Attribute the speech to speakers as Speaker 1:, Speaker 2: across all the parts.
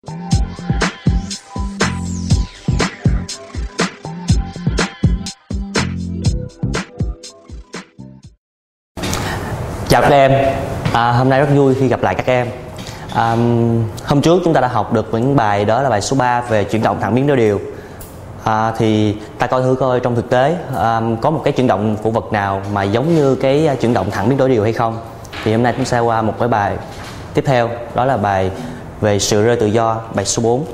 Speaker 1: Chào các em, hôm nay rất vui khi gặp lại các em. Hôm trước chúng ta đã học được những bài, đó là bài số 3 về chuyển động thẳng biến đổi đều. Thì ta thử coi trong thực tế có một cái chuyển động của vật nào mà giống như cái chuyển động thẳng biến đổi đều hay không. Thì hôm nay chúng ta sẽ qua một cái bài tiếp theo, đó là bài về sự rơi tự do, bài số 4.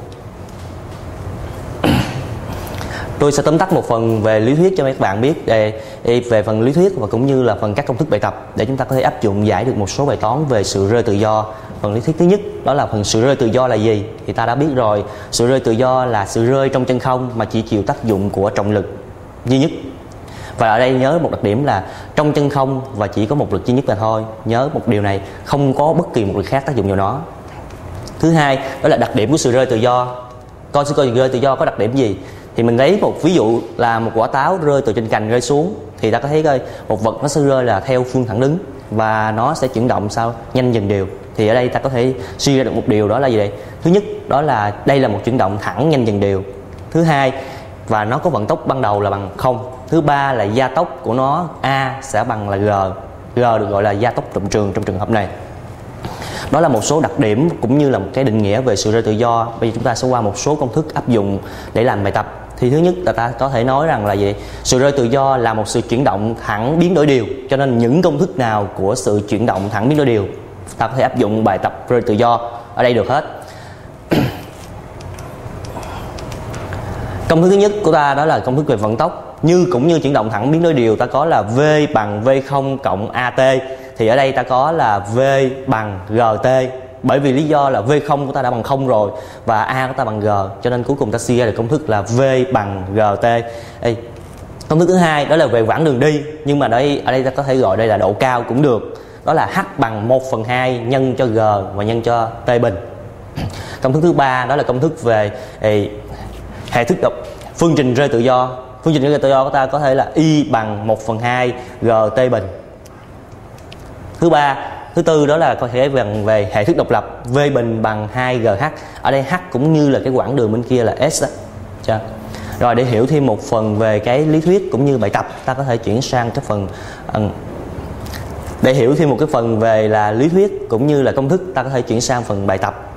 Speaker 1: Tôi sẽ tóm tắt một phần về lý thuyết cho các bạn biết về phần lý thuyết và cũng như là phần các công thức bài tập để chúng ta có thể áp dụng giải được một số bài toán về sự rơi tự do. Phần lý thuyết thứ nhất đó là phần sự rơi tự do là gì? Thì ta đã biết rồi, sự rơi tự do là sự rơi trong chân không mà chỉ chịu tác dụng của trọng lực duy nhất. Và ở đây nhớ một đặc điểm là trong chân không và chỉ có một lực duy nhất là thôi. Nhớ một điều này, không có bất kỳ một lực khác tác dụng vào nó. Thứ hai đó là đặc điểm của sự rơi tự do. Coi sự rơi tự do có đặc điểm gì? Thì mình lấy một ví dụ là một quả táo rơi từ trên cành rơi xuống, thì ta có thấy coi một vật nó sẽ rơi là theo phương thẳng đứng và nó sẽ chuyển động sao nhanh dần đều. Thì ở đây ta có thể suy ra được một điều, đó là gì đây? Thứ nhất đó là đây là một chuyển động thẳng nhanh dần đều. Thứ hai, và nó có vận tốc ban đầu là bằng 0. Thứ ba là gia tốc của nó A sẽ bằng là G. G được gọi là gia tốc động trường trong trường hợp này. Đó là một số đặc điểm cũng như là một cái định nghĩa về sự rơi tự do. Bây giờ chúng ta sẽ qua một số công thức áp dụng để làm bài tập. Thì thứ nhất là ta có thể nói rằng là gì? Sự rơi tự do là một sự chuyển động thẳng biến đổi đều. Cho nên những công thức nào của sự chuyển động thẳng biến đổi đều ta có thể áp dụng bài tập rơi tự do ở đây được hết. Công thức thứ nhất của ta đó là công thức về vận tốc. Cũng như chuyển động thẳng biến đổi đều, ta có là V bằng V0 cộng AT. Thì ở đây ta có là V bằng GT. Bởi vì lý do là V0 của ta đã bằng 0 rồi và A của ta bằng G, cho nên cuối cùng ta suy ra được công thức là V bằng GT. Công thức thứ hai đó là về quãng đường đi, nhưng mà ở đây ta có thể gọi đây là độ cao cũng được. Đó là H bằng 1/2 nhân cho G và nhân cho T bình. Công thức thứ ba đó là công thức về hệ thức phương trình rơi tự do. Phương trình rơi tự do của ta có thể là Y bằng 1/2 GT bình. Thứ tư đó là có thể về hệ thức độc lập, V bình bằng 2GH. Ở đây H cũng như là cái quãng đường bên kia là S đó. Rồi để hiểu thêm một phần về cái lý thuyết cũng như bài tập, ta có thể chuyển sang cái phần để hiểu thêm một cái phần về là lý thuyết cũng như là công thức, ta có thể chuyển sang phần bài tập.